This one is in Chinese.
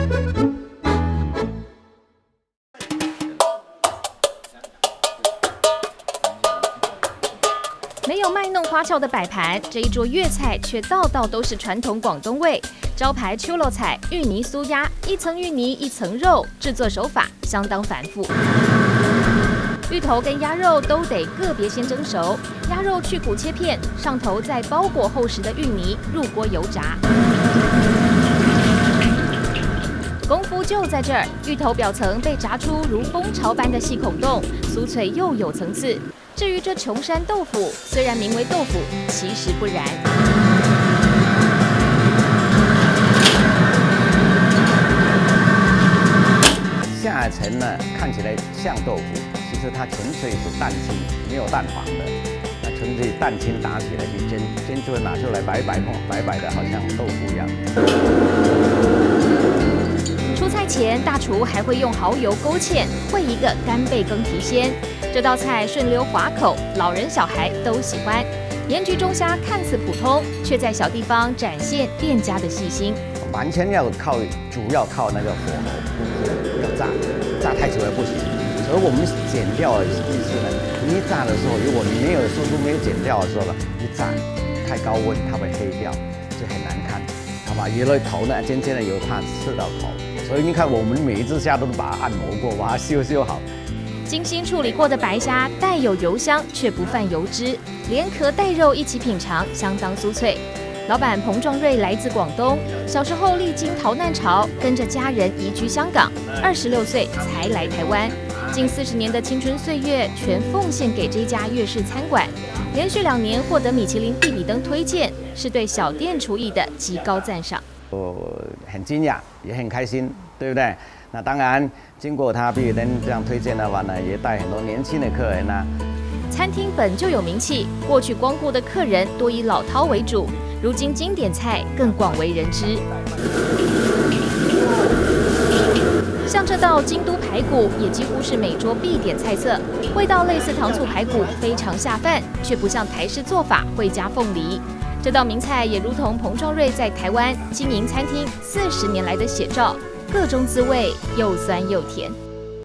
没有卖弄花俏的摆盘，这一桌粤菜却道道都是传统广东味。招牌秋肉菜芋泥酥鸭，一层芋泥一层肉，制作手法相当繁复。芋头跟鸭肉都得个别先蒸熟，鸭肉去骨切片，上头再包裹厚实的芋泥，入锅油炸。功夫就在这儿，芋头表层被炸出如蜂巢般的细孔洞，酥脆又有层次。至于这琼山豆腐，虽然名为豆腐，其实不然。 下层呢看起来像豆腐，其实它纯粹是蛋清，没有蛋黄的。那纯粹蛋清打起来去煎，煎出来拿出来白白的，好像豆腐一样。 出菜前，大厨还会用蚝油勾芡，烩一个干贝羹提鲜。这道菜顺溜滑口，老人小孩都喜欢。盐焗中虾看似普通，却在小地方展现店家的细心。 完全主要靠那个火候，要炸太久了不行。所以我们剪掉的意思呢，你一炸的时候，如果你没有速度没有剪掉的时候呢，一炸太高温它会黑掉，就很难看，好吧？有了头呢，尖尖的油怕刺到头，所以你看我们每一只虾都是把它按摩过，把它修好。 精心处理过的白虾带有油香，却不泛油脂，连壳带肉一起品尝，相当酥脆。老板彭壮瑞来自广东，小时候历经逃难潮，跟着家人移居香港，26岁才来台湾，近40年的青春岁月全奉献给这家粤式餐馆，连续2年获得米其林必比登推荐，是对小店厨艺的极高赞赏。 我很惊讶，也很开心，对不对？那当然，经过他必比登这样推荐的话呢，也带很多年轻的客人啊。 餐厅本就有名气，过去光顾的客人多以老饕为主，如今经典菜更广为人知。像这道京都排骨，也几乎是每桌必点菜色，味道类似糖醋排骨，非常下饭，却不像台式做法会加凤梨。这道名菜也如同彭壮瑞在台湾经营餐厅40年来的写照，各种滋味又酸又甜。